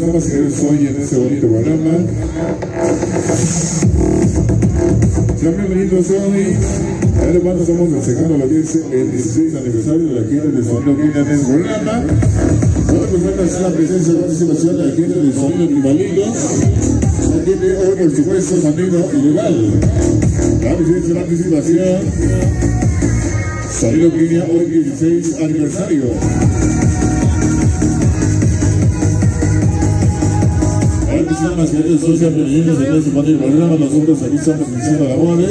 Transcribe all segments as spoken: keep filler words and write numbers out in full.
damas y señores, hoy en este bonito programa. Sean bienvenidos hoy. Además, estamos festejando lo que es el dieciséis aniversario de la gira de Sonido Kina en el programa. Hoy pues bueno, la presencia de participación de la gira de Sonido Animalitos. La tiene hoy, por supuesto, Sonido Ilegal. La presencia de la participación. Sonido Kina hoy dieciséis aniversario. Las redes sociales bienvenidos en este panel programa. Nosotros aquí estamos iniciando labores.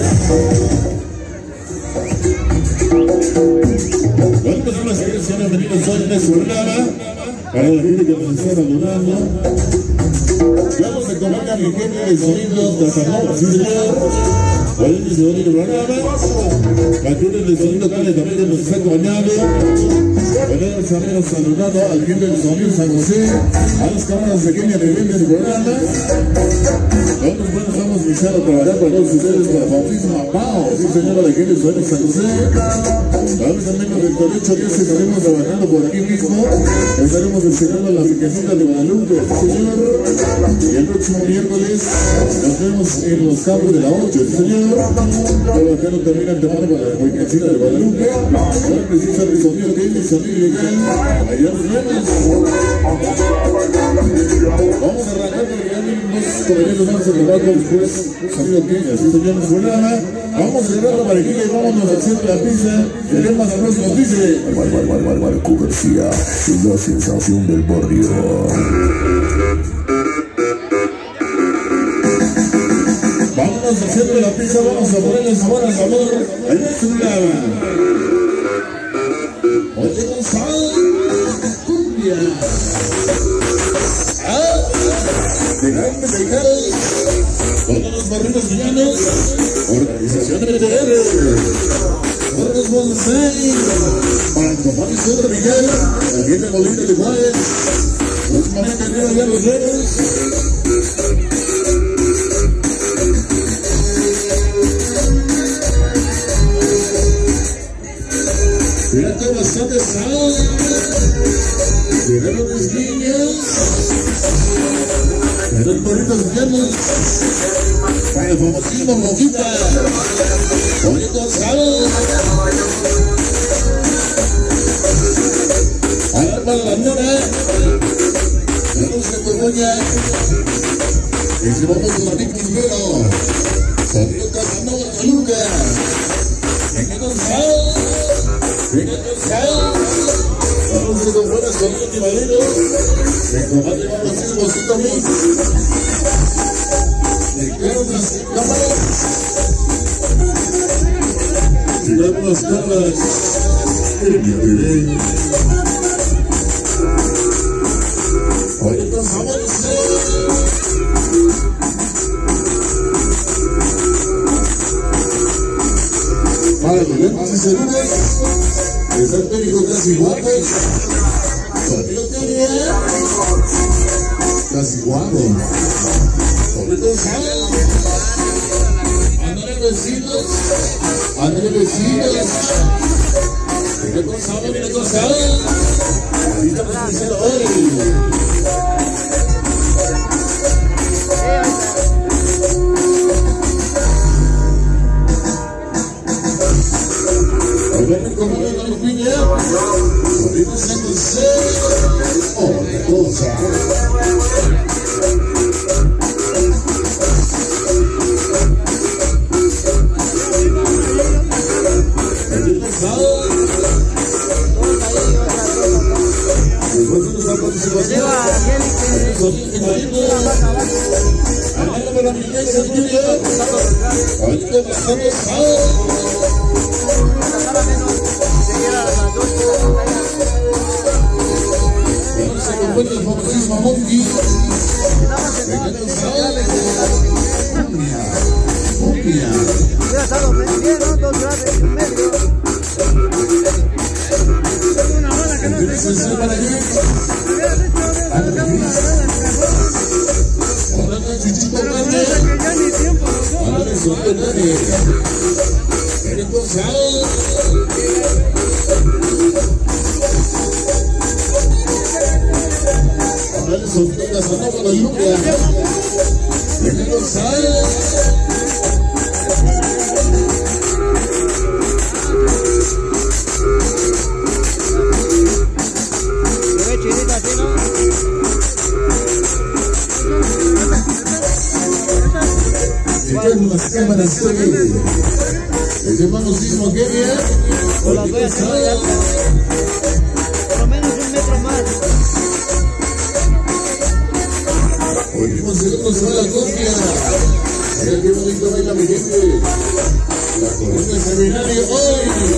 Bueno, pues las redes sociales bienvenidos hoy en este programa. Para la gente que nos está saludando. Vamos a tomar a mi gente de sonidos de Sanó, sí señor. Hoy en este bonito programa. La gente de sonido Cale también nos está acompañando. Podemos haber saludado al gente del sonido San José, a las cámaras pequeñas de del programa. Nosotros bueno, estamos iniciando a trabajar con todos ustedes con la famosísima Pao, sí señora de gente del sonido San José. Vamos amigos del derecho a Dios, estaremos trabajando por aquí mismo. Estaremos enseñando la Virgencita de Guadalupe, sí señor. Y el próximo miércoles nos vemos en los campos de la ocho, sí señor. Trabajando también ante mano con la Virgencita de Guadalupe. Ahora precisa el sonido que es sonido legal. Allá nos vemos. Vamos a arrancar con los caballeros más elevados después. Sonido que así se llama el programa. Vamos a cerrar la parejilla y vámonos a hacer la pizza. El tema sabroso nos dice Marco García y la sensación del barrio. Vamos a hacerle la pizza, vamos a ponerle sabor al sabor. Allá es un lava. Oye, Gonzalo, cumbia. Ah, de grandes mexicanos, todos los barrios villanos, organización de B T R, Carlos Bonsai, Marco Fabio Sodra Miguel, la gente Molina de Juárez, los Manejas de allá los Renos. Fíjate bastante sal, llegaron los niños, eran bonitos llanos, para el famosísimo Mojita, bonito sal, ahora para la nora, tenemos de Borgoña, y si vamos con la Nick Quintero, sonido Casanova Toluca, venga Gonzalo. Venga Gonzalo, vamos a comprar el sonido de Madero, de combate vamos a hacer bocito mix, de claro las cámaras, tiramos las cámaras, en mi bebé. Oye, nos vamos a hacer. Para los lentes y saludos, están técnicos casi guapos, sonido teoría, casi guapos, sobre todo salen, andan vecinos, andan vecinos, mira con sal, mira con sal, así estamos diciendo hoy. Como una piña, sonido San José, otra cosa. El pasado, después de nuestra participación, el sonido de Marino, hablando con la piña y sentido, ahorita pasando sábado. Vamos a acompañar el famosísimo Monkey. Venga Gonzalo. Cumbia, cumbia. Ya estamos metiendo dos grados en medio. Una bala que no se encuentra para allá. Ahora no chichito grande. Ahora es un grande. Venga Gonzalo. Ahora es sonido de Casanova, la lluvia. René González. Se ve chidito así, ¿no? Si tengo las cámaras aquí. El hermanosismo que bien. Pues las voy a hacer más altas. Por lo menos un metro más. Último segundo se va la copia. Mira qué bonito baila mi gente. La corona seminario hoy.